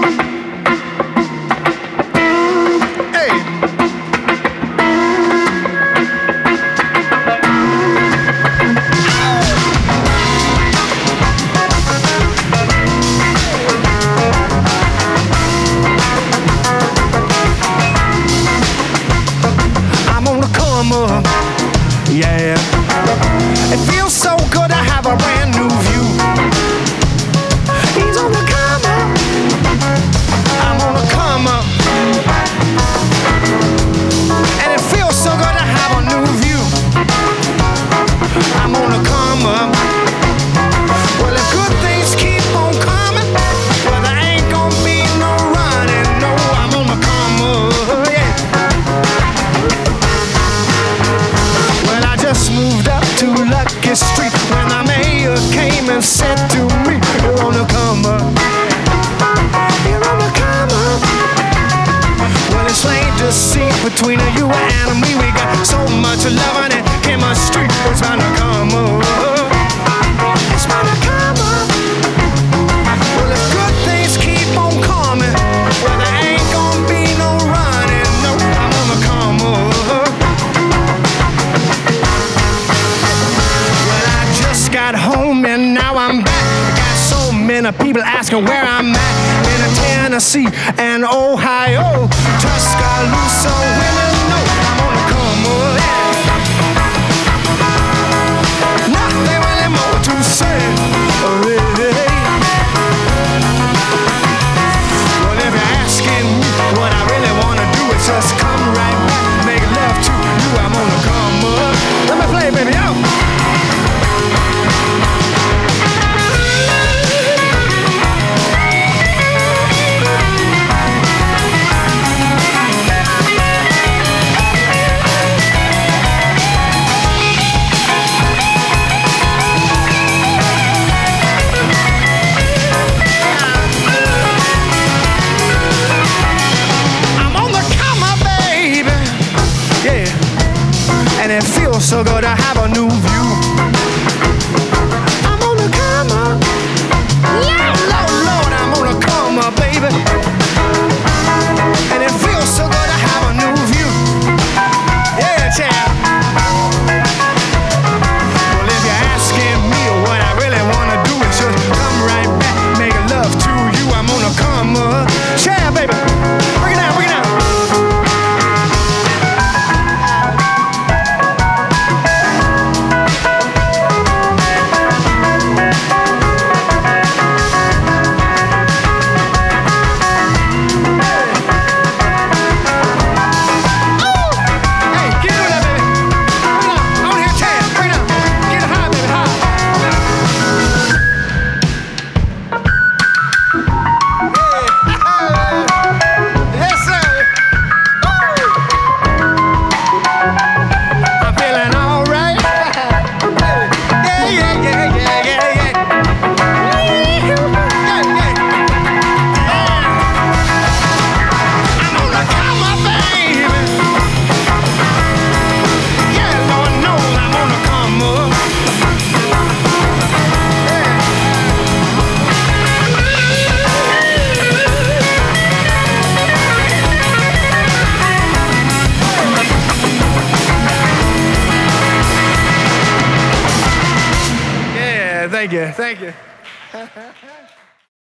Yeah, it feels so good to have a brand new view. He's on the come up, I'm on the come up, and it feels so good to have a new view. I'm on the come up. Well, if good things keep on coming, well, there ain't gonna be no running. No, I'm on the come up. Yeah. Well, I just moved up to Lucky Street when the mayor came and said to me, "You're on the come up. You're on the come up." Well, it's plain to see between you and me, we got so much love and chemistry. It's bound to come up. It's bound to come up. Well, if good things keep on coming, well, there ain't gonna be no running. No, I'm on the come up. Well, I just got home and now I'm back. I got so many people asking where I'm at. In Tennessee and Ohio, Tuscaloosa, women know I'm on the come up. Yeah. Nothing really more to say. Oh, yeah. Well, if you're asking me what I really want to do, it's just come right back, make love to you. I'm on the come up. Let me play, baby, yo. And it feels so good to have a new view. I'm on the come up. Lord, Lord, Lord, I'm on the come up, baby. And it feels so good to have a new view. Yeah, champ. Well, if you're asking me what I really want to do, it's just come right back, make love to you. I'm on the come up. Yeah, baby. Bring it down, bring it down. Thank you.